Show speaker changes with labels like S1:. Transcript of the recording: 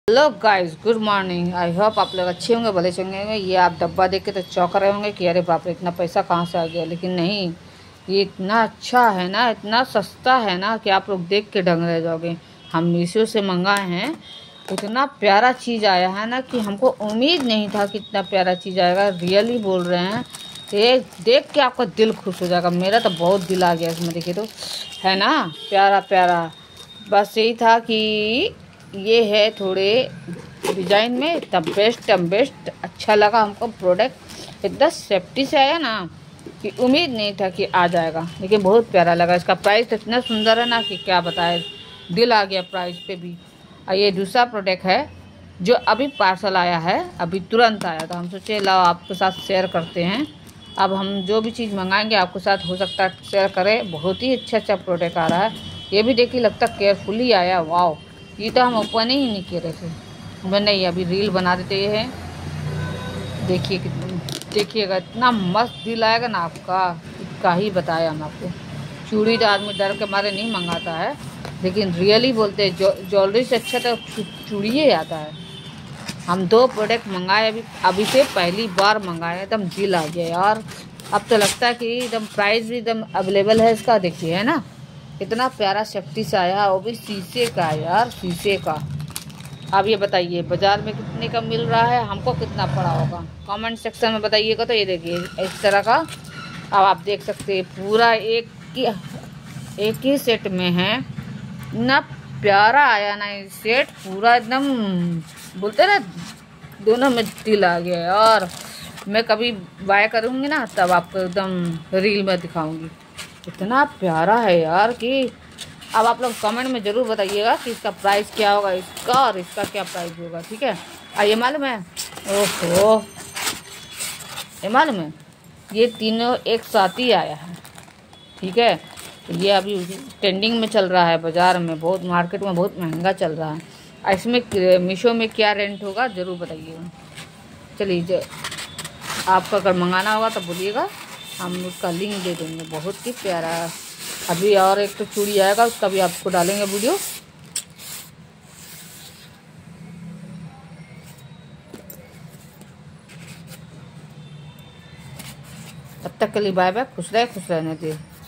S1: Hello guys, good morning. I hope आप लोग अच्छे होंगे, भले से होंगे। ये आप डब्बा देख के तो चौंक रहे होंगे कि अरे बाप रे, इतना पैसा कहाँ से आ गया। लेकिन नहीं, ये इतना अच्छा है ना, इतना सस्ता है ना कि आप लोग देख के दंग रह जाओगे। हम मीशो से मंगाए हैं, इतना प्यारा चीज़ आया है ना कि हमको उम्मीद नहीं था कि इतना प्यारा चीज़ आएगा। रियली बोल रहे हैं, ये देख के आपका दिल खुश हो जाएगा। मेरा तो बहुत दिल आ गया इसमें, देखिए तो है ना, प्यारा प्यारा। बस यही था कि ये है थोड़े डिज़ाइन में, तब बेस्ट अच्छा लगा हमको। प्रोडक्ट इतना सेफ्टी से आया ना कि उम्मीद नहीं था कि आ जाएगा, लेकिन बहुत प्यारा लगा। इसका प्राइस इतना सुंदर है ना कि क्या बताए, दिल आ गया प्राइस पे भी। और ये दूसरा प्रोडक्ट है जो अभी पार्सल आया है, अभी तुरंत आया था। हम सोचे लाओ आपके साथ शेयर करते हैं। अब हम जो भी चीज़ मंगाएंगे आपके साथ हो सकता है शेयर करें। बहुत ही अच्छा प्रोडक्ट आ रहा है। ये भी देखिए, लगता केयरफुली आया। वाओ, ये तो हम ओपन ही नहीं किए रहे थे। नहीं, अभी रील बना देते हैं। देखिए देखिएगा, इतना मस्त दिल आएगा ना आपका, क्या ही बताए हम आपको। चूड़ी तो आदमी डर के मारे नहीं मंगाता है, लेकिन रियली बोलते हैं ज्वेलरी से अच्छा तो चूड़ी ही आता है। हम 2 प्रोडक्ट मंगाए, अभी से पहली बार मंगाए, एकदम दिल आ गया यार। अब तो लगता है कि एकदम प्राइस भी एकदम अवेलेबल है इसका। देखिए है ना, इतना प्यारा सेफ्टी से आया, वो भी शीशे का है यार, शीशे का। अब ये बताइए बाज़ार में कितने का मिल रहा है, हमको कितना पड़ा होगा, कमेंट सेक्शन में बताइएगा। तो ये देखिए इस तरह का, अब आप देख सकते हैं पूरा एक ही सेट में है। इतना प्यारा आया ना ये सेट, पूरा एकदम बोलते ना, दोनों में दिल आ गया यार। मैं कभी बाय करूँगी ना तब आपको एकदम रील में दिखाऊंगी। इतना प्यारा है यार कि अब आप लोग कमेंट में ज़रूर बताइएगा कि इसका प्राइस क्या होगा, इसका और इसका क्या प्राइस होगा। ठीक है, ये मालूम है, ओहो, ये मालूम है, ये तीनों एक साथ ही आया है। ठीक है, तो ये अभी ट्रेंडिंग में चल रहा है बाज़ार में, बहुत मार्केट में बहुत महंगा चल रहा है। इसमें मीशो में क्या रेंट होगा ज़रूर बताइएगा। चलिए, आपका अगर मंगाना होगा तो बोलिएगा, हम उसका लिंक दे देंगे। बहुत ही प्यारा। अभी और एक तो चूड़ी आएगा, उसका भी आपको डालेंगे वीडियो। तब तक के लिए बाय बाय, खुश रहने दिए।